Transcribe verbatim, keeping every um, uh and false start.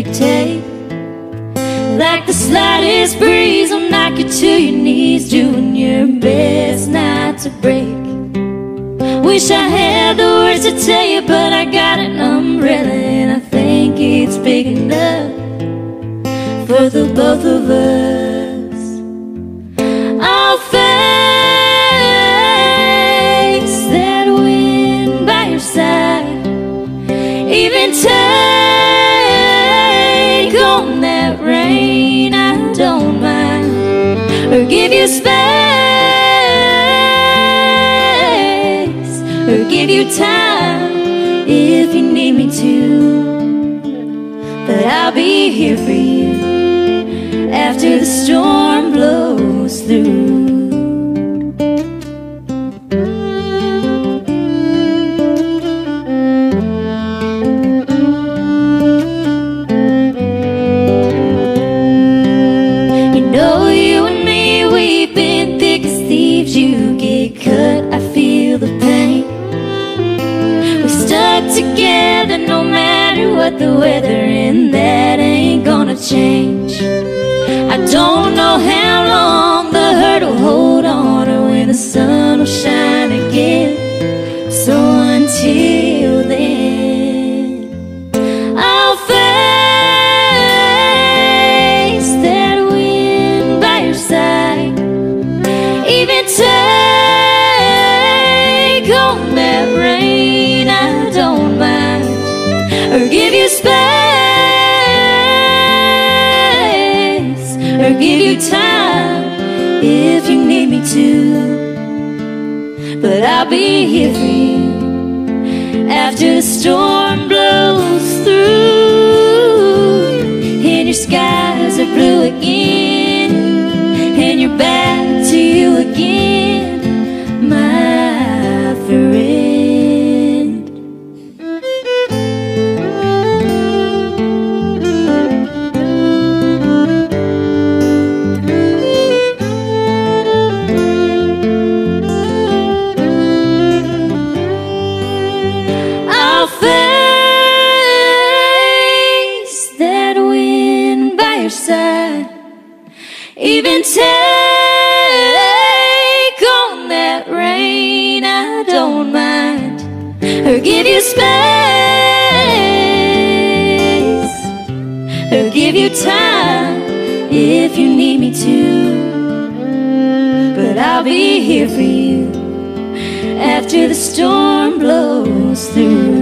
take. Like the slightest breeze will knock you to your knees, doing your best not to break. Wish I had the words to tell you, but I got an umbrella and I think it's big enough for the both of us. I'll face that wind by your side, even take on that rain, I don't mind, or give you space, or give you time if you need me to. But I'll be here for you after the storm blows through. You know, you and me, we've been thick as thieves. You get cut, I feel the pain. We're stuck together no matter what the weather, and that ain't gonna change. I don't know how long the hurt will hold on, or when the sun will shine again. So until then, I'll face that wind by your side, even take on that rain, I don't mind, or give you space, or give you time if you need me to. But I'll be here for you after the storm blows through, and your skies are blue again, and you're back to you again, my friend. I'll face that wind by your side, even take on that rain, I don't mind, or give you space, or give you time if you need me to. But I'll be here for you after the storm blows through.